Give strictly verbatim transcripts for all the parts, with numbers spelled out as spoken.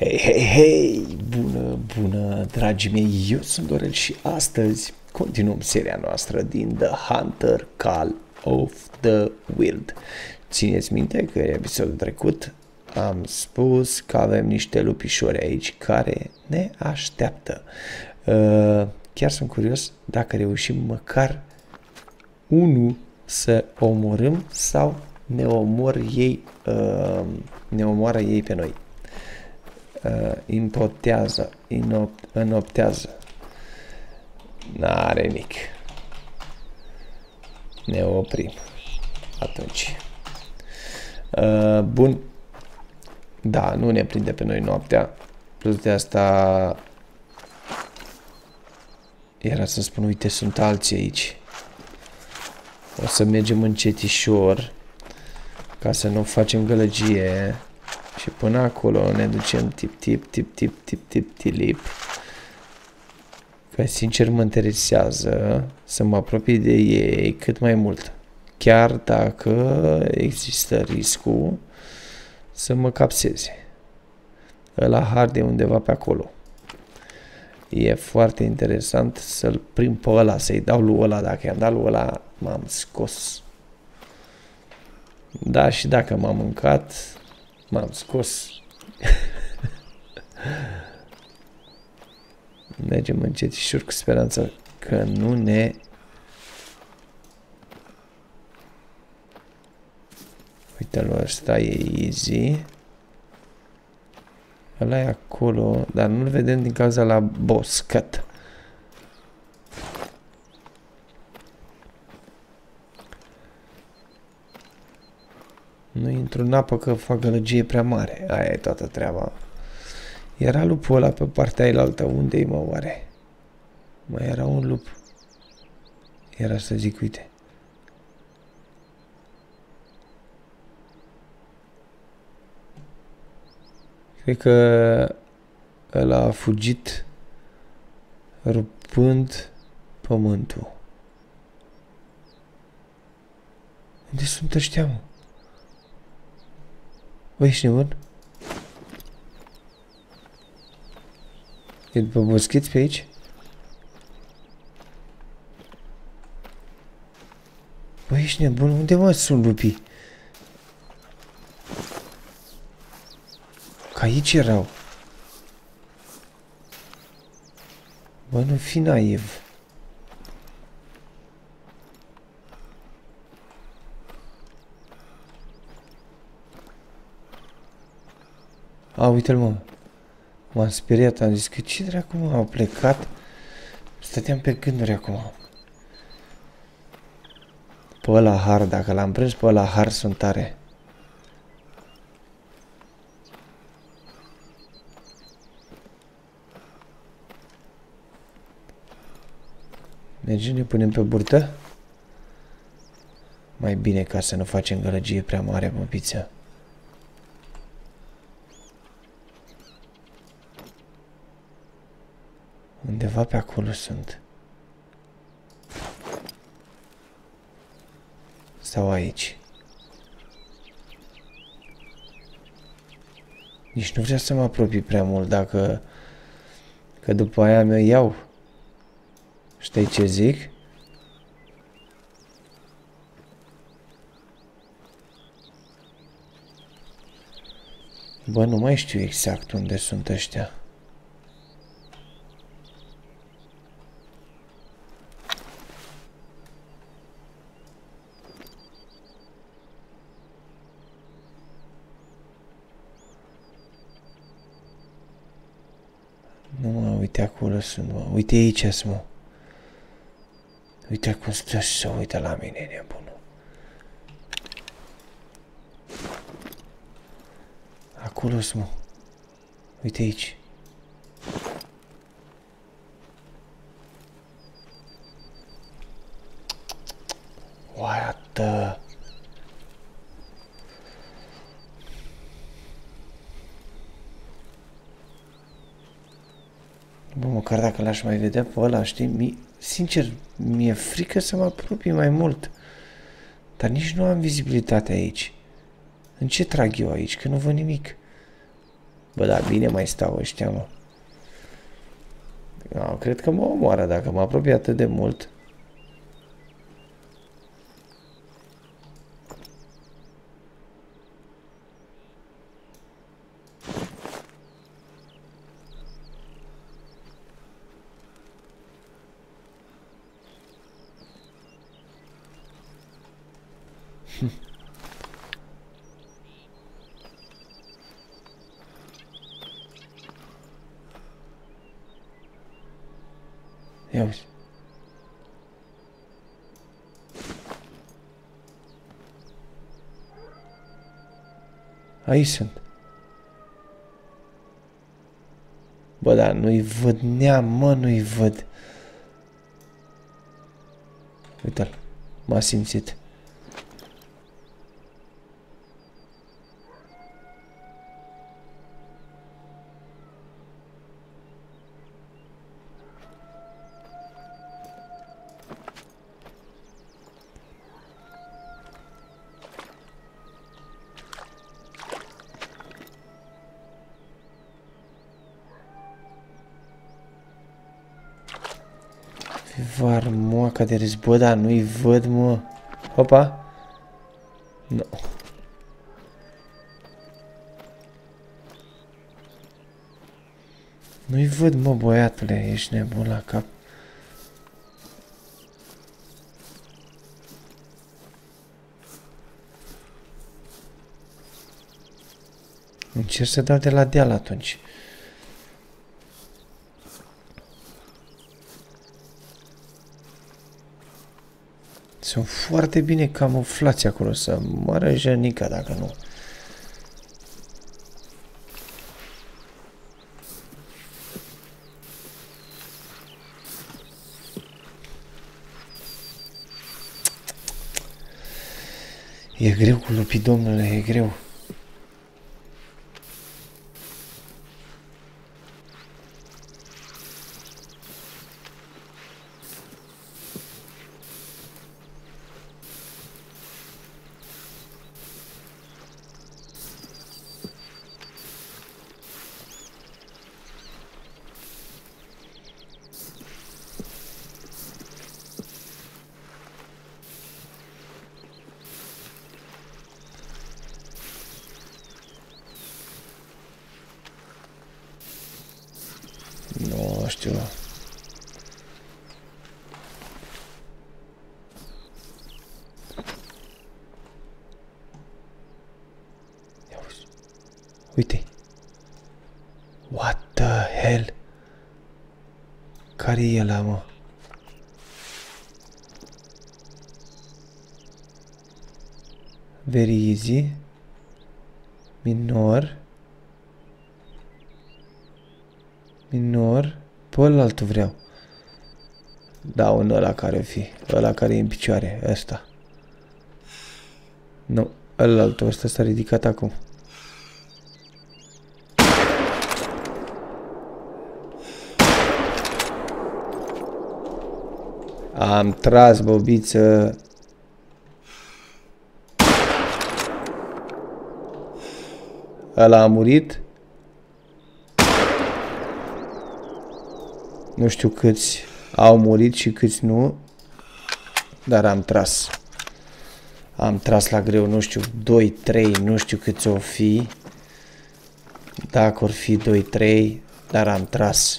Hei, hei, hei! Bună, bună, dragii mei! Eu sunt Dorel și astăzi continuăm seria noastră din The Hunter Call of the Wild. Țineți minte că în episodul trecut am spus că avem niște lupișori aici care ne așteaptă. Uh, chiar sunt curios dacă reușim măcar unul să omorâm sau ne omor ei, uh, ne omoară ei pe noi. Uh, impotează, inop, înoptează. N-are nimic. Ne oprim. Atunci. Uh, bun. Da, nu ne prinde pe noi noaptea. Plus de asta era să spun, uite, sunt alții aici. O să mergem încetișor ca să nu facem gălăgie. Și până acolo ne ducem tip, tip, tip, tip, tip, tip, tilip. Că sincer mă interesează să mă apropii de ei cât mai mult. Chiar dacă există riscul să mă capseze. Ăla hard e undeva pe acolo. E foarte interesant să-l prind pe ăla, să-i dau lui ăla. Dacă i-am dat lui ăla, m-am scos. Da, și dacă m-am mâncat, m-am scos. Mergem încetișor cu speranța că nu ne... Uite-l, ăsta e easy. Ăla e acolo, dar nu-l vedem din cauza la boscăt. Nu intru în apă că fac gălăgie prea mare. Aia e toată treaba. Era lupul ăla pe partea ailaltă. Unde-i, mă, oare? Mai era un lup. Era să zic, uite. Cred că ăla a fugit rupând pământul. Unde sunt ăștia, mă? Băi, ești nebun? E după boschiți pe aici? Băi, ești nebun? Unde, mă, sunt lupii? Că aici erau. Bă, nu fi naiv. A, uite-l, mă. M-am speriat, am zis că ce dracu, mă, au plecat. Stăteam pe gânduri acum. Pe ăla har, dacă l-am prins pe ăla har, sunt tare. Mergem, ne punem pe burtă? Mai bine ca să nu facem gălăgie prea mare, mă, pizza. Undeva pe acolo sunt. Stau aici. Nici nu vreau să mă apropii prea mult, dacă... Că după aia mi-o iau. Știi ce zic? Bă, nu mai știu exact unde sunt ăștia. Nu, mă, uite acolo sunt, mă. Uite aici sunt, mă. Uite cum stă și se uită la mine, nebunul. Acolo sunt, mă. Uite aici. Oaiată! Bă, măcar dacă l-aș mai vedea pe ăla, știi? Mi Sincer, mi-e frică să mă apropii mai mult. Dar nici nu am vizibilitate aici. În ce trag eu aici? Că nu văd nimic. Bă, dar bine mai stau ăștia, mă. No, cred că mă omoară dacă mă apropie atât de mult. Ia uzi. Aici sunt. Bă, dar nu-i văd neam, mă, nu-i văd. Uite-l, m-a simțit. Varmoaca de râs, bă, dar nu-i văd, mă. Opa. Nu. No. Nu-i văd, mă, băiatule, ești nebun la cap. Încerc să dau de la deal atunci. Sunt foarte bine camuflați acolo, să moară jănica dacă nu. E greu cu lupii, domnule, e greu. Nu știu. Ia uzi. Uite. What the hell? Care e ăla, mă? Very easy. Minor. Minor. Pe ălaltul vreau. Da, un ăla care fi. Ăla care e în picioare. Ăsta. Nu. Ălaltul ăsta s-a ridicat acum. Am tras, bobiță. Ăla a murit. Nu știu câți au murit și câți nu. Dar am tras. Am tras la greu, nu știu, doi, trei, nu știu câți o fi. Dacă or fi doi, trei, dar am tras.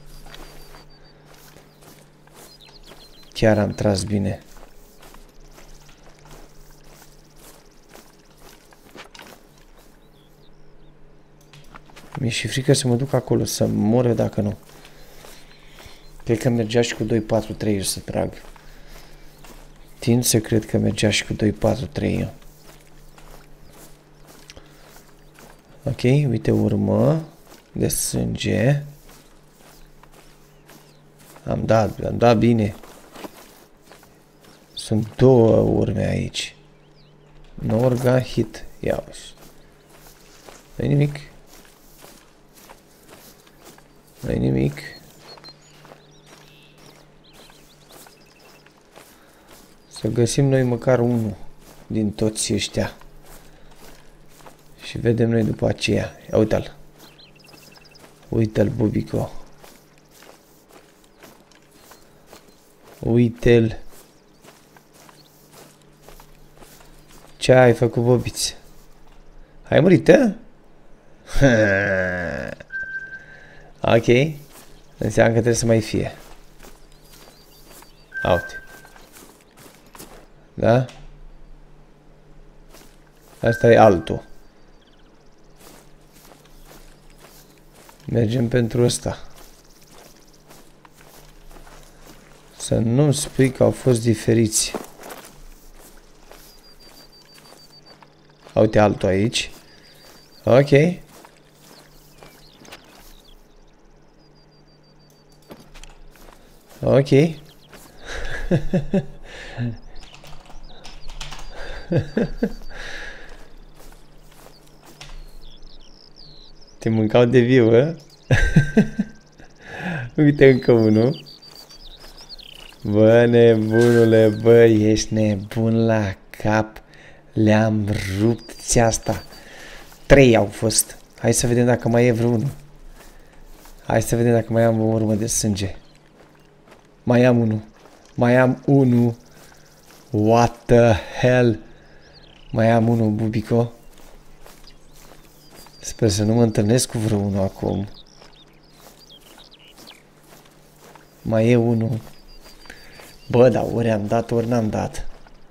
Chiar am tras bine. Mi-e și frică să mă duc acolo, să mor dacă nu. Cred că mergea și cu doi patru trei să trag. Tind să cred că mergea și cu doi patru trei. Ok, uite urmă de sânge. Am dat, am dat bine. Sunt două urme aici. No organ hit. Ia uși. Nu-i nimic. Nu-i nimic. Să găsim noi măcar unul din toți ăștia. Și vedem noi după aceea. Ia uite-l. Uite-l, Bubico. Uite-l. Ce ai făcut, Bobiț? Ai murit, a? Ok. Înseamnă că trebuie să mai fie. Uite. Da? Asta e altul. Mergem pentru ăsta. Să nu-mi spui că au fost diferiți. Uite altul aici. Ok. Ok. Te mâncau de viu, hă? Uite încă unul. Bă, nebunule, bă, ești nebun la cap. Le-am rupt ți asta. Trei au fost. Hai să vedem dacă mai e vreunul. Hai să vedem dacă mai am o urmă de sânge. Mai am unul. Mai am unul. What the hell? Mai am unul, Bubico. Sper să nu mă întâlnesc cu vreunul acum. Mai e unul. Bă, dar ori am dat, ori n-am dat.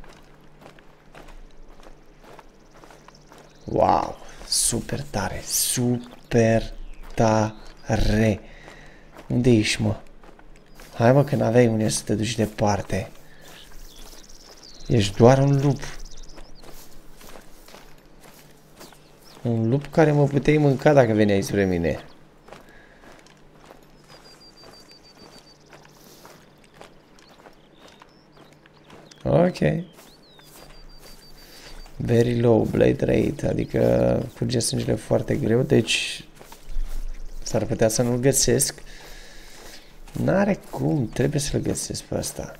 Wow, super tare, super tare. Unde ești, mă? Hai, mă, că n-aveai unde să te duci departe. Ești doar un lup. Un lup care mă puteai mânca dacă veneai spre mine. Ok. Very low blade rate, adică curge sângele foarte greu, deci s-ar putea să nu-l găsesc. N-are cum, trebuie să-l găsesc pe ăsta.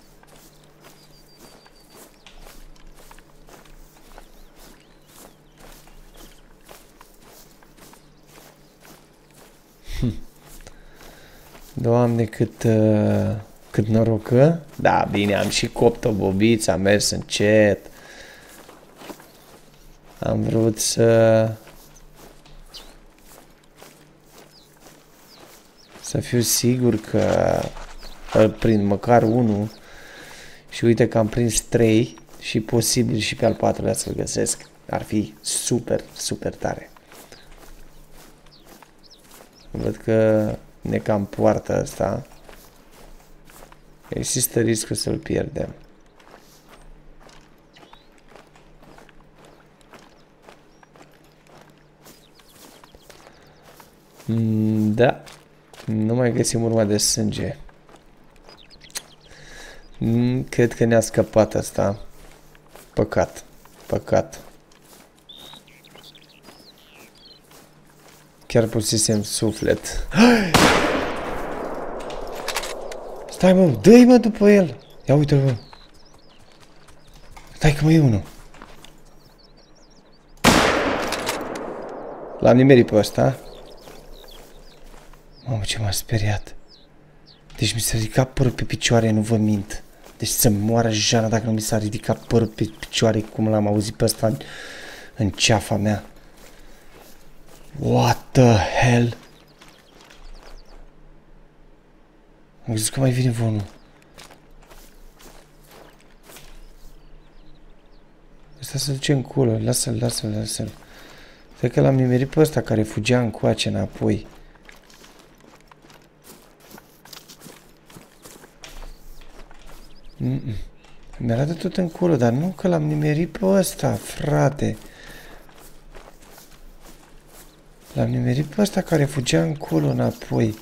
Hm. Doamne, cât, uh, cât noroc, că? Da, bine, am și copt o bobiță, am mers încet. Am vrut să... Să fiu sigur că îl prind măcar unul. Și uite că am prins trei și posibil și pe al patrulea să-l găsesc. Ar fi super, super tare. Văd că ne cam poartă asta. Există riscul să-l pierdem. Mm, da. Nu mai găsim urma de sânge. Mm, cred că ne-a scăpat asta. Păcat. Păcat. Chiar pusesem suflet. Stai, mă, dă-i, mă, după el. Ia uite-l, mă. Stai că mai e unul. L-am nimerit pe ăsta. Mamă, ce m-a speriat. Deci mi s-a ridicat părul pe picioare, nu vă mint. Deci să moară Jana dacă nu mi s-a ridicat părul pe picioare, cum l-am auzit pe ăsta în, în ceafa mea. What the hell? Am zis că mai vine vreunul. Ăsta se duce în culo, lasă-l, lasă-l, lasă-l. Cred că l-am nimerit pe ăsta care fugea încoace înapoi. Mm -mm. Mi-arată tot în culo, dar nu că l-am nimerit pe ăsta, frate. L-am nimerit pe ăsta care fugea în culo înapoi.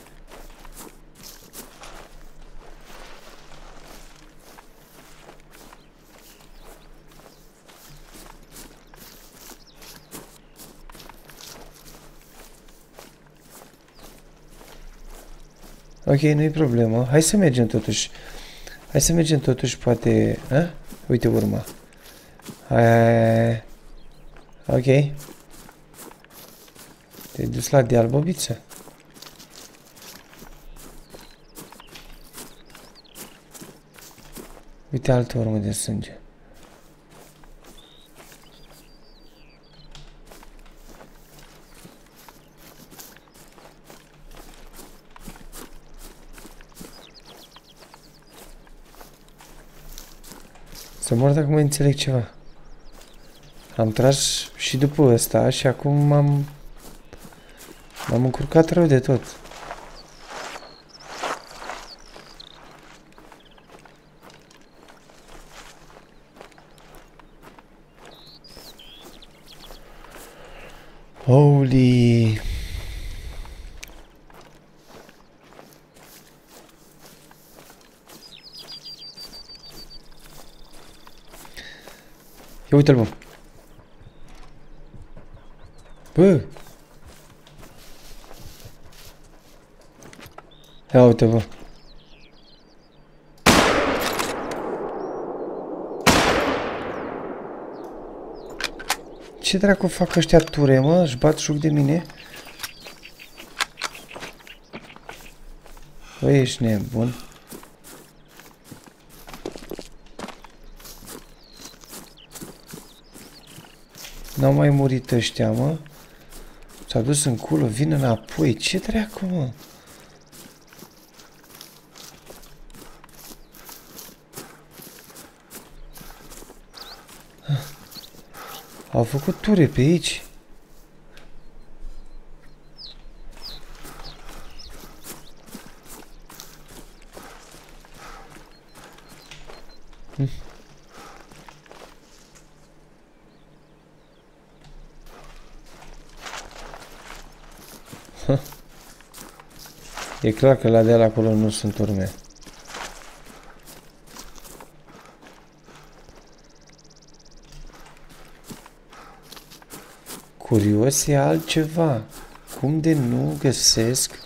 Ok, nu-i problemă. Hai să mergem totuși. Hai să mergem totuși, poate... A? Uite urma. Hai... Ok. Te-ai dus la deal, bobiță? Uite altă urmă de sânge. Să mor dacă mai înțeleg ceva. Am tras și după ăsta și acum m-am... M-am încurcat rău de tot. Holy... Ia uite-l, bă. Bă. Ia uite, bă. Ce dracu fac ăștia ture, mă? Își bat joc de mine? Bă, ești nebun. N-au mai murit ăștia, mă. S-a dus în culă, vin înapoi. Ce dracu, mă? Au făcut ture pe aici. Hm. E clar că la de acolo nu sunt urme. Curios e altceva. Cum de nu găsesc?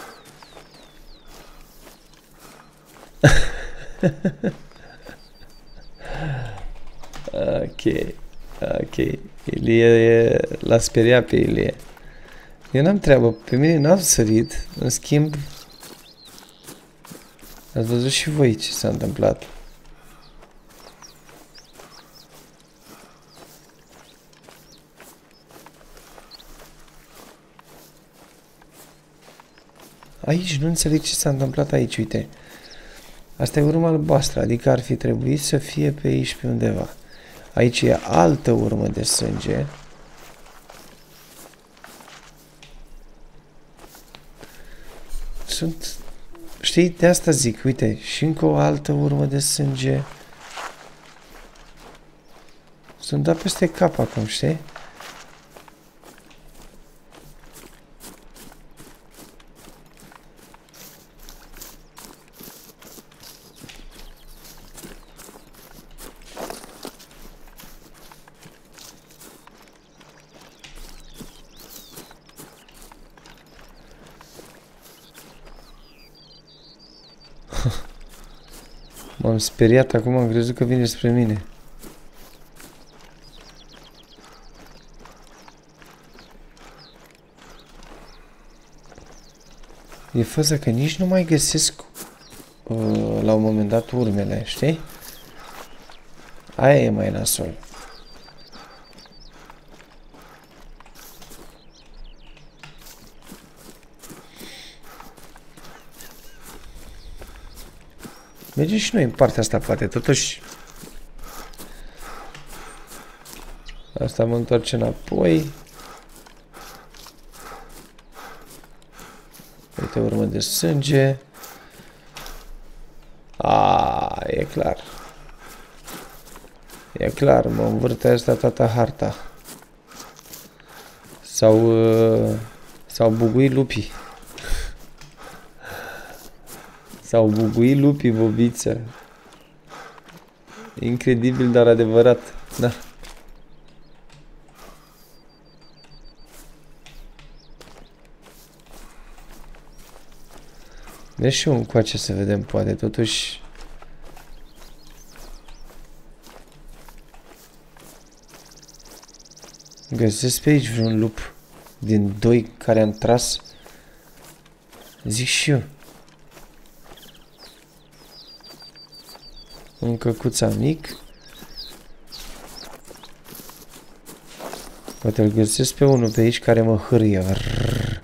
Ok. Ok. Ilie l-a speriat pe Ilie. Eu n-am treabă. Pe mine n-am sărit. În schimb, ați văzut și voi ce s-a întâmplat. Aici, nu înțeleg ce s-a întâmplat aici, uite. Asta e urma albastră, adică ar fi trebuit să fie pe aici pe undeva. Aici e altă urmă de sânge. Sunt... Știi, de asta zic, uite, și încă o altă urmă de sânge. Sunt dat peste cap acum, știi? M-am speriat acum, am crezut că vine spre mine. E faza că nici nu mai găsesc uh, la un moment dat urmele, știi? Aia e mai nasol. Mergem și noi în partea asta, poate, totuși. Asta mă întoarce înapoi. Uite, urmă de sânge. A, e clar. E clar, mă învârte asta toată harta. S-au uh, s-au buguit lupii. S-au buguit lupii, bobiță. Incredibil, dar adevărat. Da. Merg și eu încoace să vedem, poate, totuși... Găsesc pe aici vreun lup din doi care am tras. Zic și eu. Un căcuța mic. Poate îl găsesc pe unul pe aici care mă hârie. Rrr.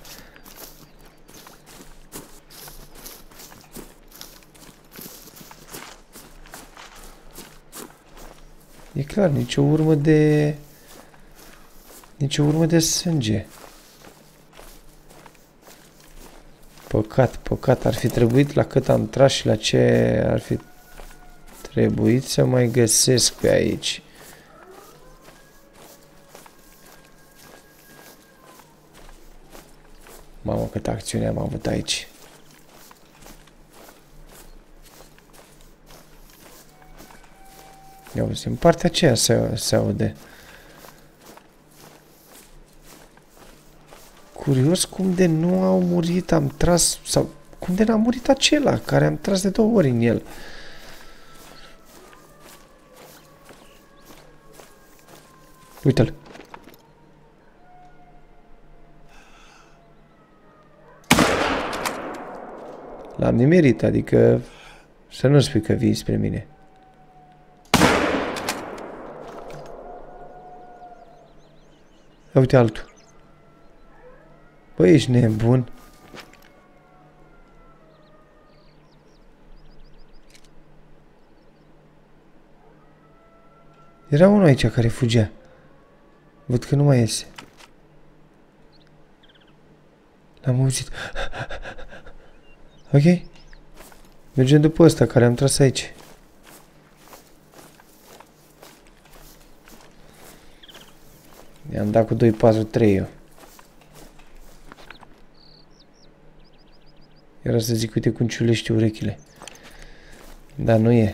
E clar, nicio urmă de... Nicio urmă de sânge. Păcat, păcat. Ar fi trebuit la cât am tras și la ce ar fi trebuit să mai găsesc pe aici. Mamă, câtă acțiune am avut aici. Ia uzi, în partea aceea se, se aude. Curios cum de nu au murit, am tras, sau cum de n-a murit acela, care am tras de două ori în el. Uite-l. L-am nimerit, adică să nu spui că vii spre mine. Uite altul. Băi, ești nebun. Era unul aici care fugea. Văd că nu mai iese. L-am auzit. Ok. Mergem după ăsta care am tras aici. I-am dat cu doi patru trei eu. Era să zic, uite cum ciulește urechile. Dar nu e.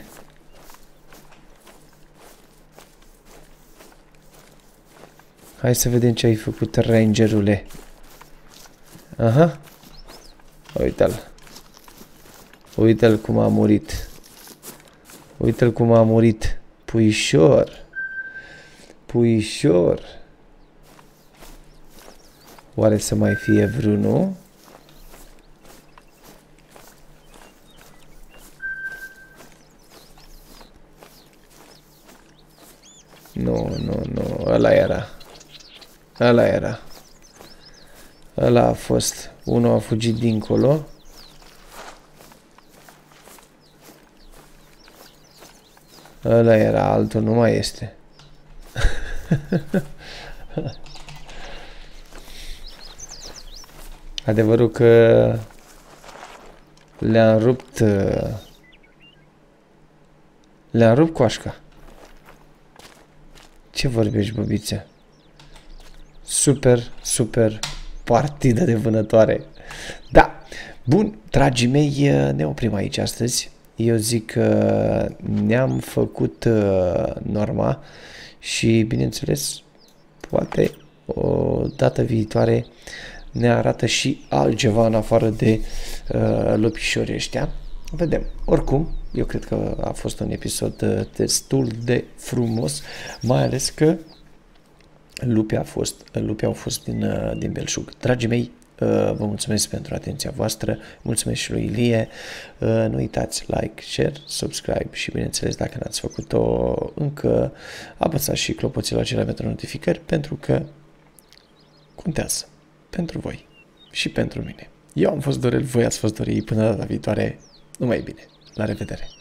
Hai să vedem ce ai făcut, rangerule. Aha. Uite-l. Uite-l cum a murit. Uite-l cum a murit. Puișor. Puișor. Oare să mai fie vreunul? Nu, nu, nu. Ăla era. Ăla era. Ăla a fost. Unul a fugit dincolo. Ăla era, altul nu mai este. Adevărul că le-am rupt le-am rupt coașca. Ce vorbești, băbiță? Super, super partidă de vânătoare. Da. Bun, dragii mei, ne oprim aici astăzi. Eu zic că ne-am făcut uh, norma și, bineînțeles, poate o dată viitoare ne arată și altceva în afară de uh, lupișorii ăștia. Vedem. Oricum, eu cred că a fost un episod uh, destul de frumos, mai ales că lupii, a fost, lupii au fost din, uh, din belșug. Dragii mei, vă mulțumesc pentru atenția voastră, mulțumesc și lui Ilie, nu uitați like, share, subscribe și bineînțeles dacă n-ați făcut-o încă apăsați și clopoțelul acela pentru notificări pentru că contează pentru voi și pentru mine. Eu am fost Dorel, voi ați fost Dorei, până data viitoare, numai bine, la revedere!